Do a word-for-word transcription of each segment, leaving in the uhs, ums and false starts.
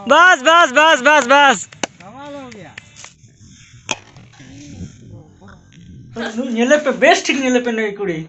बस बस बस बस बस कमाल हो गया। नेले पे बेस्ट ठीक नेले पे नहीं कुड़ी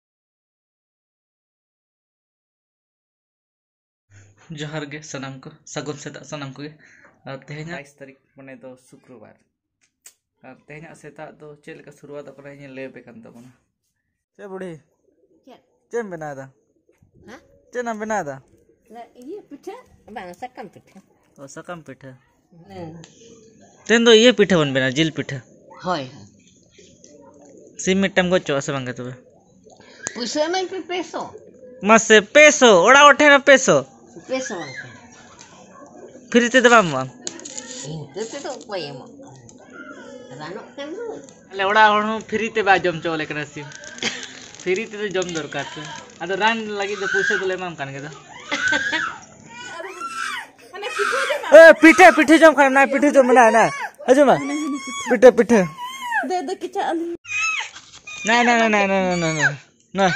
जोहार गे सनम को सगुन सेता सनम को तेहना बाईस तारीख मने दो शुक्रवार और तेहना सेता दो चेल का शुरुआत अपना ये ले पे कंता बना चे बुढ़ी चे बना दा हां चे ना बना दा ये पिठा बना सकम पिठा ओ सकम पिठा तेन दो ये पिठा बन बना जिल पिठा होय सिम मिटम को चो से बंगे तबे पैसा नहीं पे पेसो मसे पेसो ओड़ा उठे ना पेसो पेसो फिर ते दबा म इनते ते तो कोई म रानो केन ले ओड़ा हणु फ्री ते बा जम चो लेकना सिम फ्री ते तो जम दरकार छे आदो रान लगी तो पूछे तो ले माम कान के दो ए पिठे पिठे जम खाना ना पिठे जम ना ना हजमा पिठे पिठे दे दे किचा ना ना ना ना ना ना ना ना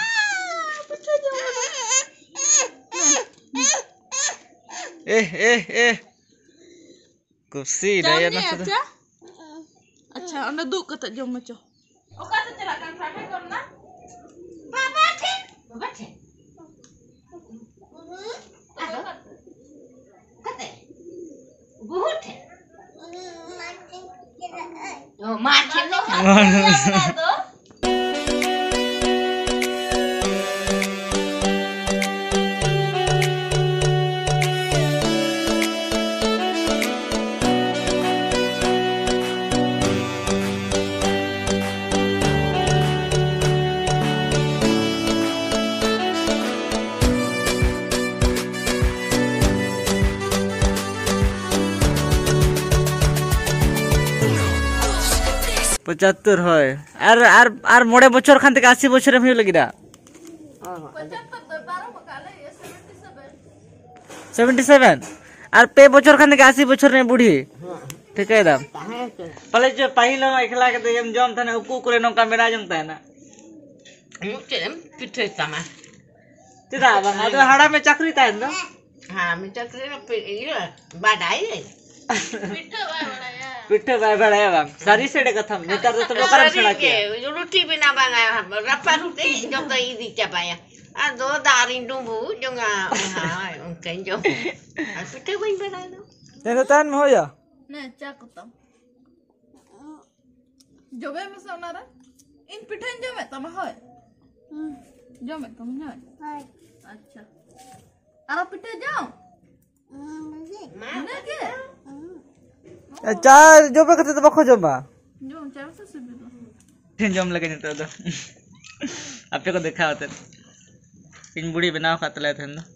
ए ए ए कुर्सी dah ya nak sudah अच्छा अंडा दू कत जम मचो ओका तो चला कान फाटे करना बाबा थे बाबा थे कते बहुत है ओ माथे लो पचहत्तर है आर आर आर मोड़े बचर खान तक अस्सी बचर में लगी दा सेवेंटी सेवन आर पे बचर खान तक अस्सी बचर में बुढ़ी ठीक है दाम पहले जो पहिलो एकला के देम जम थाने उकु करे नोका मेरा जंगता है ना मुचेम पिठे तमा तिदा बंगा तो हाड़ा में चक्री ता है हां में चक्री पे ये बाडाई पिठे बाय बड़ाया पिठे बाय बड़ाया बाम सारी सेडे कथम नेतर तो तो करम छड़ा के रोटी बिना बनाया रप्पा रोटी जो तो इदी चपाया आ दो दारिन डुबू जोंगा हां उनके जो आ पिठे बाय बनाया दो तेरे तान में हो जा ना चाकतम जोबे में सोनारा इन पिठन जमे तम होय जमे तम ना हाय अच्छा आरो पिठे जाओ ना के चार जो पे करते तो बखो जमा जो चार से सुबह तीन जम लगे नहीं तो आपे को देखा होते इन बुढ़ी बनाओ खाते थे ना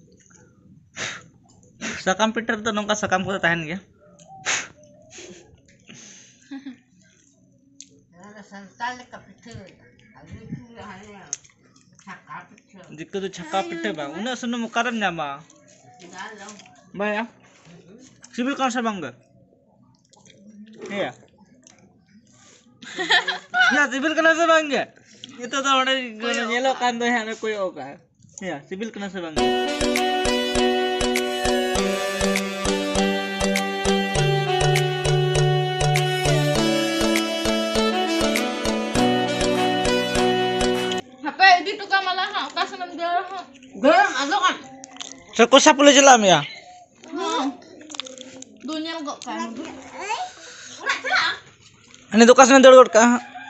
सकम पिटर तो नौका सकम को तहन गया संताल का पिठे छक्का पिठे जिक्को तो छक्का पिठे बा उन्हें सुनो मुकरम जामा भाई सिविल कौन सा बंग या या सिविल कौन सा बंग ये तो तो उन्हें येलो कान दो है ना कोई होगा या सिविल कौन सा बंग गरम आलो kan Seko sa pula jelam ya dunia kok kan ani dukas na dorot ka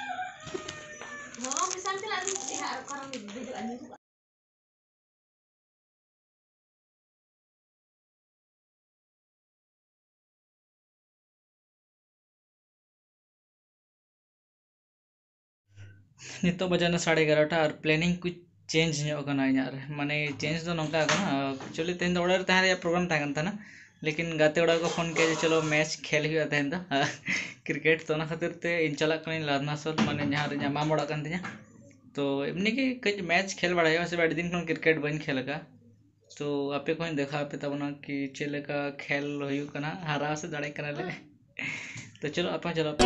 नितो बजाना साढ़े ग्यारहटा और प्लानिंग कुछ चेंज माने चेंज तो नौका एक्चुअली तेन तो ओड़ा तहन प्रोग्राम तहन था ना लेकिन गाते ओड़ा को फोन किया चलो मैच खेल हुआ तहन तो क्रिकेट तो खातिर ते इन चला लादनासल माने जहाँ रे माम ओड़ा कान तिया तो एमनी के कई मैच खेल बड़ा से बड़ी दिन खन क्रिकेट बन खेल का तो आपे को देखा पे तबना कि चले का खेल हुई कना हारा से दाड़े कना ले तो चलो आप चलो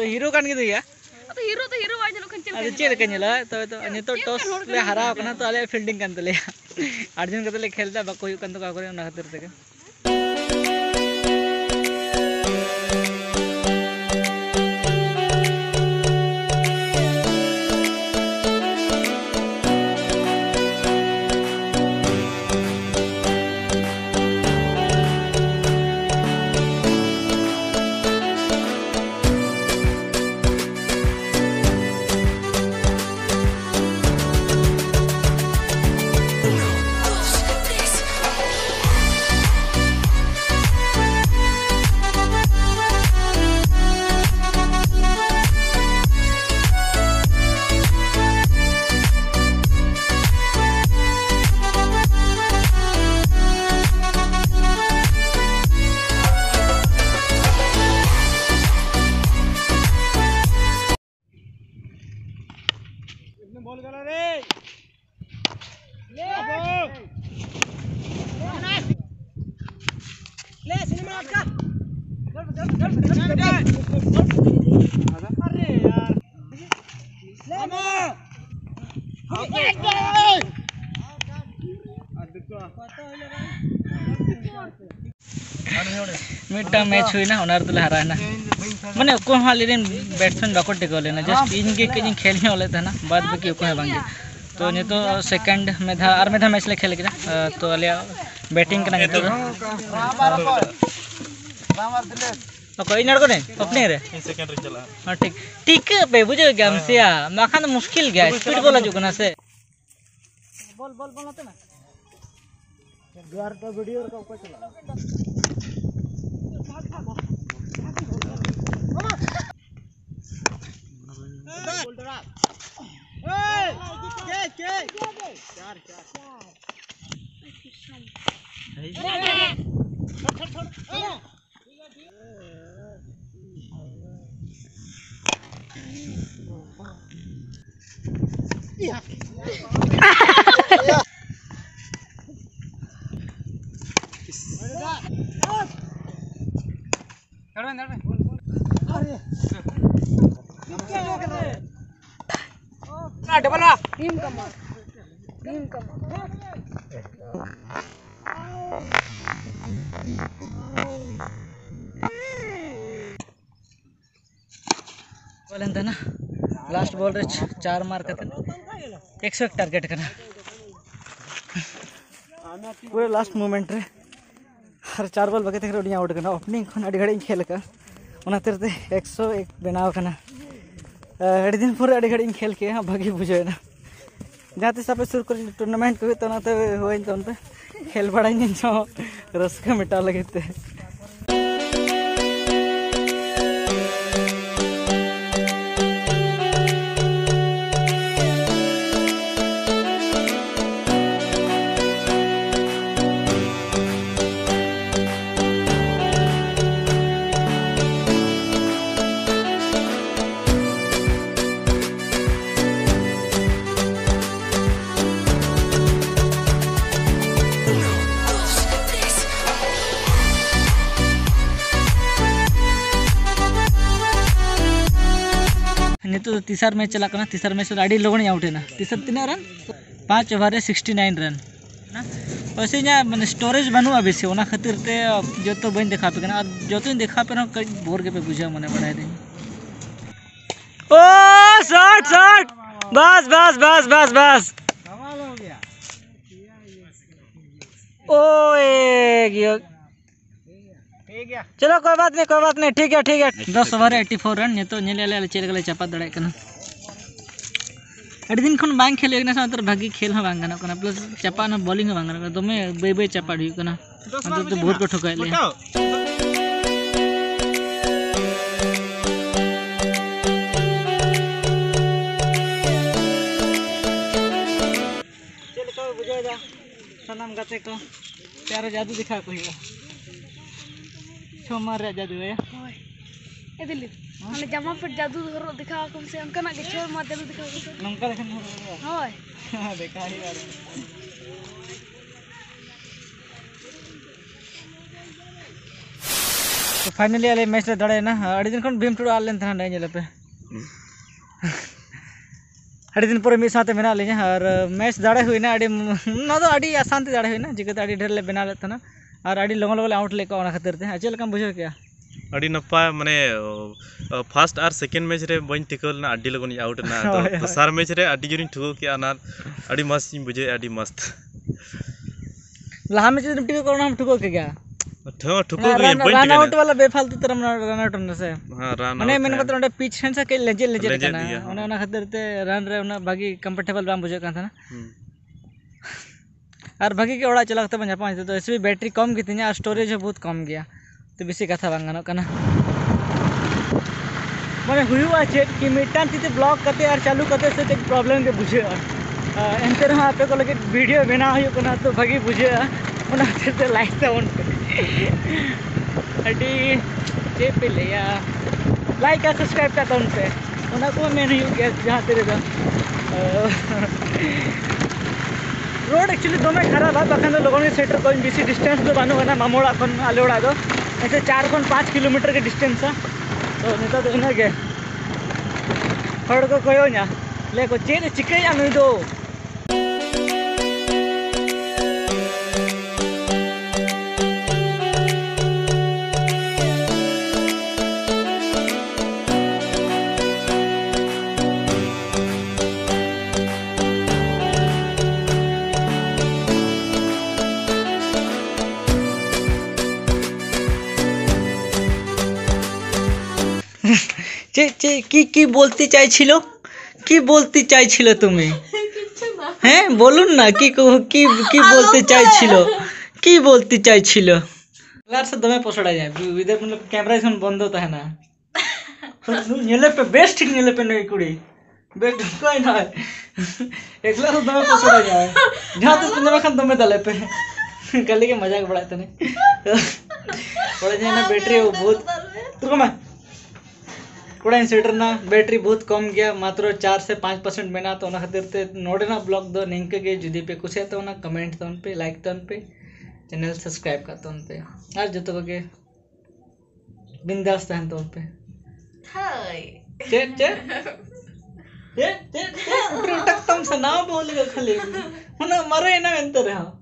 हीरो कान गिदो या तो हीरो तो हीरो वाजन लोग चल अरे चेक कनेला तो तो नितो टॉस ले हरा कना तो आले फील्डिंग कान तले अर्जुन कतले खेलता बाको हुई कान तो का करे ना खातिर तके बॉल करो रे ले ले सिनेमा का अरे यार ले मिटा मैच हुई ना ओनार तुले हरा ना माने को हाली रेन बैट्समैन बाको टेको लेना जस्ट इन के के खेल ही होले था ना बाद बाकी को है बांगे तो ने तो सेकंड में था और में था मैच ले खेल के तो अलिया बैटिंग करना तो कोई नड़ को नहीं अपने रे सेकंड रे चला हां ठीक ठीक पे बुझे गेम से माखन मुश्किल गया स्पीड बोला जो कना से बॉल बॉल बॉल होते ना द्वार तो वीडियो का ऊपर चला डबल टीम कमा टीम कमा बोलन था ना लास्ट बॉल रे चार मार करते एक सौ एक टारगेट करना पूरे लास्ट मोमेंट रे हर चार बॉल बगे थे उड़िया आउट करना ओपनिंग खन अड़ी घड़ी खेल का ओना तेरते एक सौ एक बनाव करना अड़ी दिन पूरे अड़ी घड़ी खेल के भागी बुझे ना जहाँ तीस आप सुर कर टूर्नामेंट को तो ना हुई तो उनपे खेल बड़ा जो रस्का मिटा लगे थे तो तीसर मैच चला करना तीसर मैच अड़ी लगन आउटे ना तीसर तीन रन पाँच ओवर सिक्सटी नाइन रन ना वैसे मैंने स्टोरेज बनूआ बेसी ओना खातिर ते जो तो बन देखा पे और जो तो देखा पे कई भोर के पे बुझा मने बढ़ाई दे ओ शॉट शॉट बस बस बस बस बस कमाल हो गया ओ एक चलो कोई बात नहीं कोई बात नहीं ठीक है ठीक है दस ओवर एट्टी फोर रन तो चल गए चापा दड़े अड़ी दिन खन बांग खेल तो भागी खेल बांग गाना प्लस चापा बॉलिंग बांग गाना दमे बै बै चापा हुई तो बहुत को ठोका बुझा सामान गाते को प्यारा जादू दिखा को छो मार जादू है ए दिल्ली माने जमा पर जादू हरो दिखा कम से अंका ना के छो मार जादू दिखा को नंका देखन होय हां देखा ही यार तो फाइनली आले मैच ले दाड़े ना अड़ी दिन खन भीम टुडू आल लेन था नहीं जेले पे अड़ी दिन पर मिस साथे मेना ले और मैच दाड़े हुई ना अड़ी ना तो अड़ी आसान ते दाड़े हुई ना जिकते अड़ी ढेर ले बना ले था ना और अड़ी लोगों लोगों आउट लेको ओना खातिर ते चल कम बुझो क्या अड़ी नपा माने फर्स्ट और सेकंड मैच रे बइन टिकल ना अड़ी लगन आउट ना तो दोसर मैच रे अड़ी जुरिन ठुको किया ना अड़ी मस्त बुझे अड़ी मस्त लहा मैच रे टिको करना हम ठुको के क्या ठो ठुको के बइन रन आउट वाला बेफालतू तरम रन आउट न से हां रन माने मेन बत ओंडे पिच सेंस के लेजे लेजे kana ओने ओना खातिर ते रन रे ओना भागी कंफर्टेबल बाम बुझे का था ना और भागी के ओड़ा चलाते बन जापा तो इसमें बैटरी कम की थी स्टोरेज बहुत कम गया तो बेसी कथा बांग गानो kana माने हुआ चेक कि मिटान तीते ब्लॉक करते और चालू करते से एक प्रॉब्लम के बुझे एंते रहा आपे को लगे वीडियो बना हुई कोना तो भागी बुझे ओना ते लाइक से ऑन अड़ी जे पे ले या लाइक और सब्सक्राइब करता उन पे ओना को मैं नहीं गया जहां तेरे दा रोड एक्चुअली दो में खराब है बखन लोगों ने सेटर कोई बीसी डिस्टेंस दो बानो ना मामोड़ा खन आलोड़ा दो ऐसे चार खन पाँच किलोमीटर के डिस्टेंस है तो नेता तो इना के हड़ को कोयो ना ले को चेन चिके या नहीं दो चे चे की की बोलती चाइछिलो की बोलती चाइछिलो तुम्हें हैं बोलुन ना की की की बोलती चाइछिलो की बोलती चाइछिलो लार से दमे पोसड़ा जाए इधर मतलब कैमरा इसमें बंद होता है ना तो नेले पे बेस्ट ठीक नेले पे नहीं कुड़ी बेस्ट कोई ना एकला से दमे पोसड़ा जाए जहां तो तुमने खन दमे दले पे कल के मजाक बढ़ाते ने पड़े जाए ना बैटरी बहुत तुम मैं कोड़ा इंसिटर ना बैटरी बहुत कम गया मात्र चार से पाँच परसेंट मेना तो ना खातिर ते नोडे ना ब्लॉग दो लिंक के जुदी पे कुछ है तो ना कमेंट तो उन पे लाइक तो उन पे चैनल सब्सक्राइब कर तो उन पे आज जो तो के बिंदास हैं तो उन पे हाय चे चे ये ये उठक तुम से ना बोल के खाली ना मरे ना अंतर है